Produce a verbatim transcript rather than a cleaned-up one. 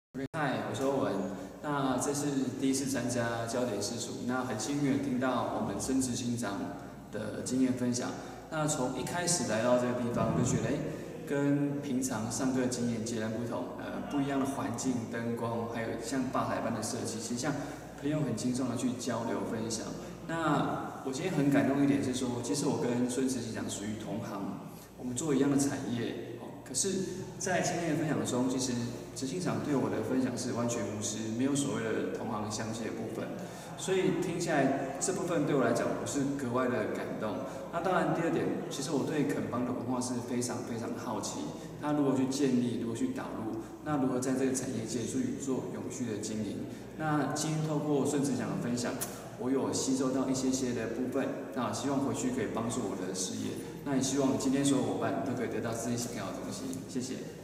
嗨，我是欧文。那这是第一次参加焦点私塾，那很幸运地听到我们孙执行长的经验分享。那从一开始来到这个地方，我就觉得，哎，跟平常上课经验截然不同。呃，不一样的环境、灯光，还有像吧台般的设计，其实像朋友很轻松的去交流分享。那我今天很感动一点是说，其实我跟孙执行长属于同行，我们做一样的产业，哦，可是，在今天的分享中，其实执行长对我的分享是完全无私，没有所谓的同行相忌的部分，所以听下来这部分对我来讲，我是格外的感动。那当然，第二点，其实我对肯邦的文化是非常非常好奇，它如何去建立，如何去导入，那如何在这个产业界去做永续的经营。那今天透过孙执行长的分享，我有吸收到一些些的部分，那希望回去可以帮助我的事业。那也希望今天所有伙伴都可以得到自己想要的东西。谢谢。